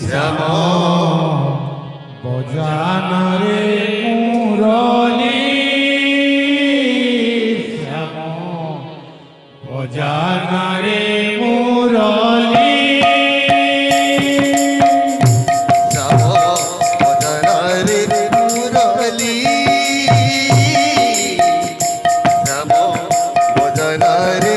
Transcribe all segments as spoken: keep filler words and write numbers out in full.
श्याम बजाना रे मुरली श्याम बजाना रे मुरली श्याम बजाना रे मुरली श्याम बजाना रे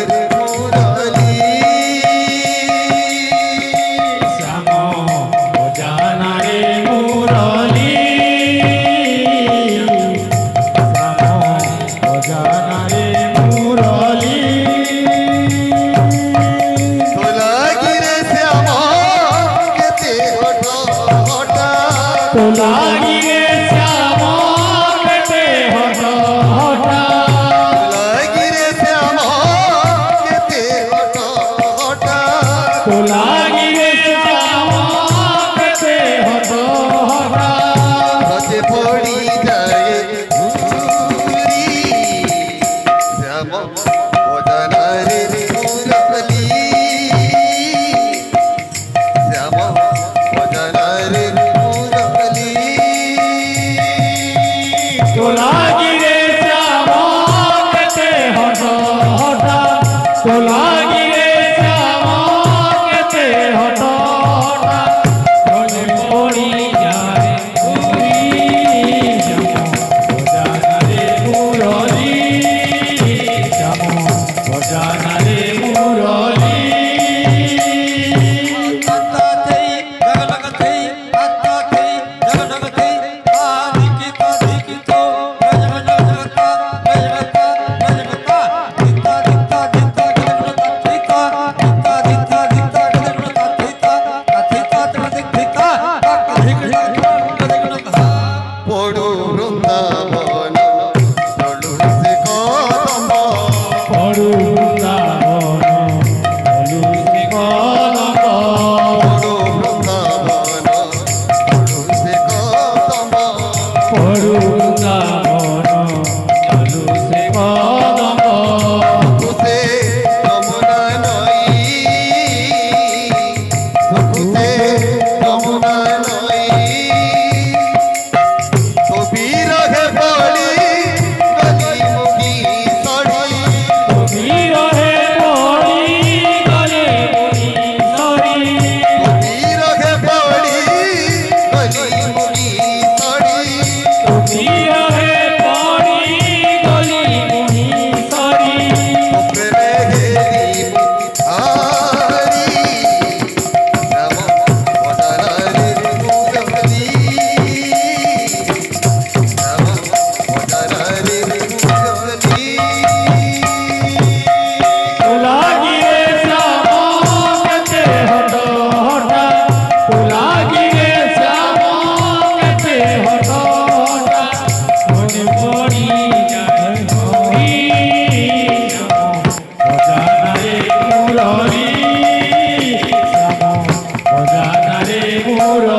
तो लागी रे श्याम केते हटा हटा लागी रे श्याम केते हटा हटा तो लागी रे श्याम केते हटा हटा बसे पड़ी जाए धूरी श्याम बजाना रे मुरली श्याम बजाना रे तो लागी रे श्याम केते हटा हटा तो लागी रे श्याम केते हटा हटा मने पड़ी जाए धूरी श्याम बजाना रे मुरली श्याम बजाना रे मुरली मुरली श्याम बजाना रे मुरली।